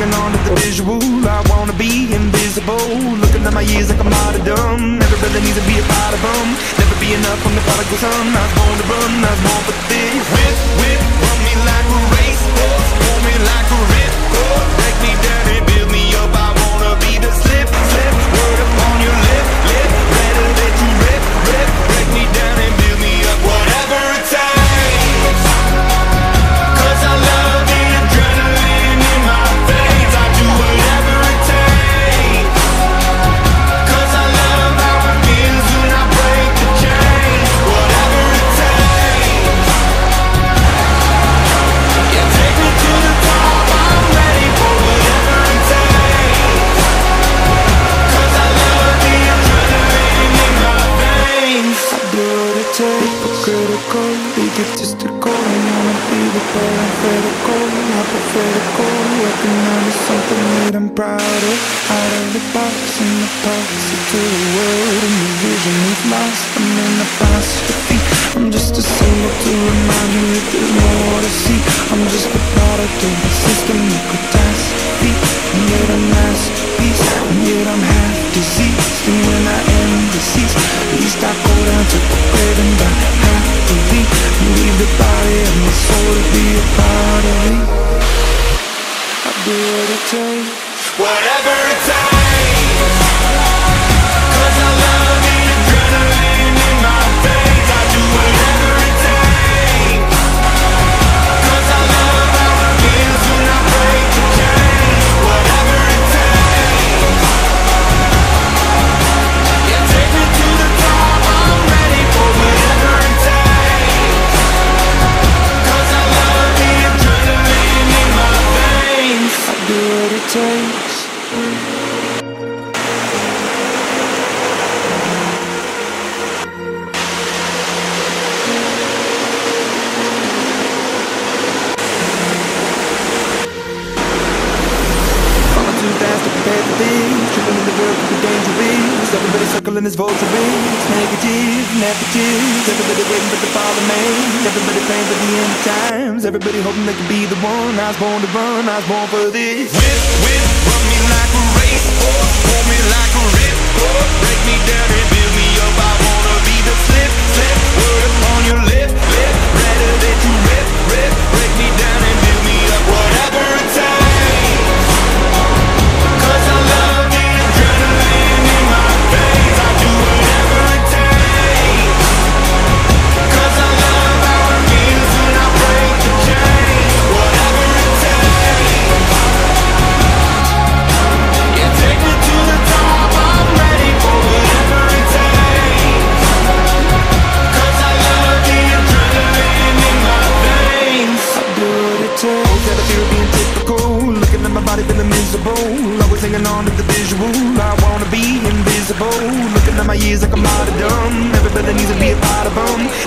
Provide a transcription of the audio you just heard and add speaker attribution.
Speaker 1: hanging on to the visual. I wanna be invisible, looking at my years like I'm not dumb. Everybody needs to be a part of them. Never be enough when the prodigal son. I was born to run, I was born for this. Whip, run me like a racehorse, pull me like a ripcord. Break me down and build me up, I wanna be the slip, word upon your lip, better that you rip, break me down and build me up, whatever it takes. Cause I love the adrenaline in my veins, I do whatever it takes. Cause I love how it feels when I break the chains, whatever it takes. Yeah, take me to the top, I'm ready for whatever it takes. Cause I love the adrenaline in my veins. I do what it takes, but critical, egotistical. I wanna be the parenthetical, hypothetical. Working on something that I'm proud of. Out of the box, in the toxic to the world. And the vision is lost, I'm in apostrophe. I'm just a symbol to remind you that there's more to see. I'm just a product of the system, a catastrophe. And yet a masterpiece, and yet I'm half diseased. And when I am deceased, at least I go down to the grave and die happily. And leave the body and the soul to be a part of me. I do what it takes, whatever it takes. Cause I love the adrenaline in my veins, I do whatever it takes. Cause I love how it feels when I break the chains, whatever it takes. Yeah, take me to the top, I'm ready for whatever it takes. Cause I love the adrenaline in my veins, I do what it takes. Prepare for this, tripping in the world could be dangerous. Everybody circling this vulture rings, negative, negatives. Everybody waiting for the fall of man. Everybody praying for the end of times. Everybody hoping they could be the one. I was born to run, I was born for this. Whip, run me like a racehorse, pull me like a ripcord. Break me down and build me up, I wanna be the slip, word upon your lip, better that you rip, break me down and build me up, whatever it takes. Cause I love the adrenaline in my veins, I do whatever it takes. Cause I love how it feels when I break the chains, whatever it takes. Yeah, take me to the top, I'm ready for whatever it takes. Cause I love the adrenaline in my veins, I do what it takes. Oh, that I feel being typical, looking at my body feeling miserable. Always hanging on to the visual, I wanna be invisible. Looking at my years like I'm not dumb. Everybody needs to be a part of them.